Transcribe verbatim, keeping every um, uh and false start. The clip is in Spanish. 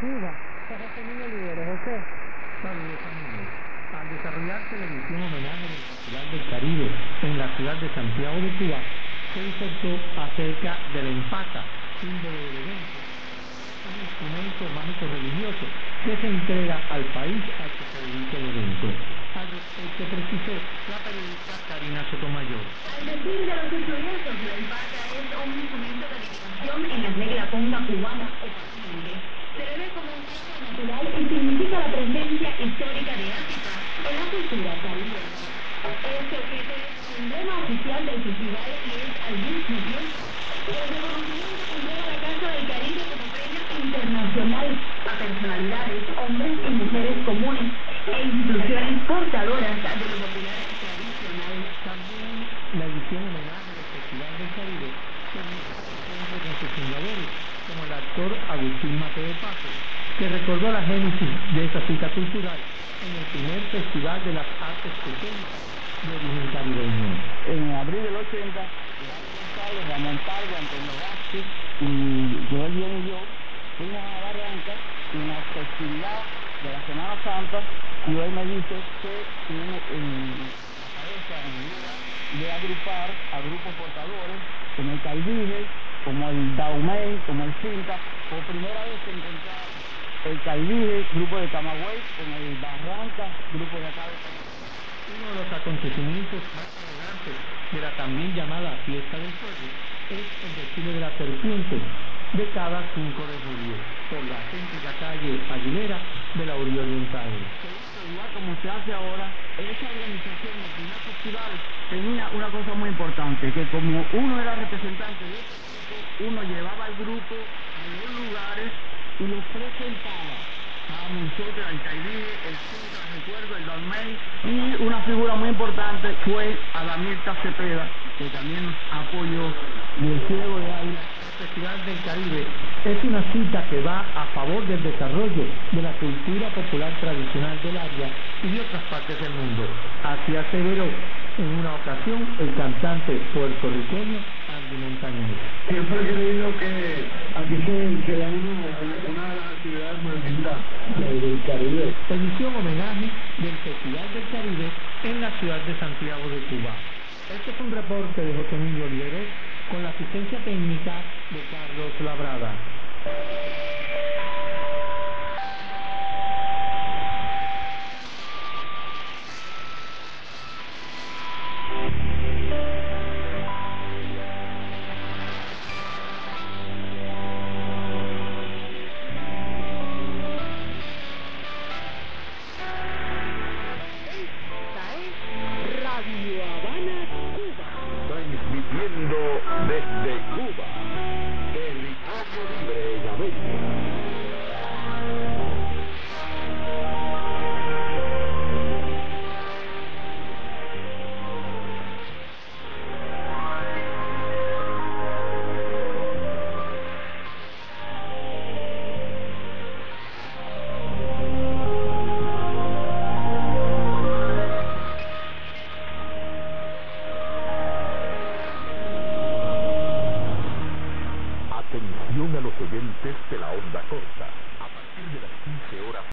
Cuba. José Niño Líderes, José. Saludos amigos. Al desarrollarse la edición homenaje del Festival del Caribe en la ciudad de Santiago de Cuba, se disertó acerca del empaca, símbolo del evento, un instrumento mágico religioso que se entrega al país al que se dedica el evento. Al respecto precisó la periodista Karina Sotomayor. Al decir de los estudiosos, la empaca es un instrumento de adivinación en la negra conga cubana o paciente. Se le ve como un gesto natural y significa la presencia histórica de África en la cultura caribeña. Este objeto es emblema oficial del festival y es al mismo tiempo el reconocimiento que entrega la Casa del Caribe como premio internacional a personalidades, hombres y mujeres comunes e instituciones portadoras de lo popular tradicional. También la edición homenaje del Festival del Caribe permitió el encuentro con sus fundadores, como el actor Agustín Mateo Paso, que recordó la génesis de esta cita cultural en el primer Festival de las Artes Escénicas de origen caribeño. En abril del ochenta, González, Ramón Pardo, Antonio Vázquez y Joel Bien y yo fuimos a Barranca y en la festividad de la Semana Santa, Joel me dice que tiene en la cabeza, en la idea de agrupar a grupos portadores como el Caidije, como el Daumey, como el Cinta. Por primera vez se encontraba el Caidije, grupo de Camagüey, con el Barranca, grupo de acá de Camagüey. Uno de los acontecimientos más relevantes de la también llamada Fiesta del Fuego es el desfile de la serpiente de cada cinco de julio por la céntrica calle Aguilera de la orilla oriental. Igual como se hace ahora, esa organización del primer festival tenía una cosa muy importante, que como uno era representante de ese grupo, uno llevaba al grupo a los lugares y los presentaba a nosotros, al Caidije, el Cinta, recuerdo, el Dalmey, y una figura muy importante fue Adamirta Cepeda, que también nos apoyó, y el Ciego de Ávila. El Festival del Caribe es una cita que va a favor del desarrollo de la cultura popular tradicional del área y de otras partes del mundo. Así aseveró en una ocasión el cantante puertorriqueño Andy Montañez. Siempre he creído que aquí se, se da una, una de las actividades más lindas del Caribe. Edición homenaje del Festival del Caribe en la ciudad de Santiago de Cuba. Este es un reporte de José Emilio Líderes con la asistencia técnica de Carlos Labrada. Radio Habana, Cuba. Transmitiendo desde Cuba, territorio libre en América. Atención a los oyentes de la onda corta. A partir de las quince horas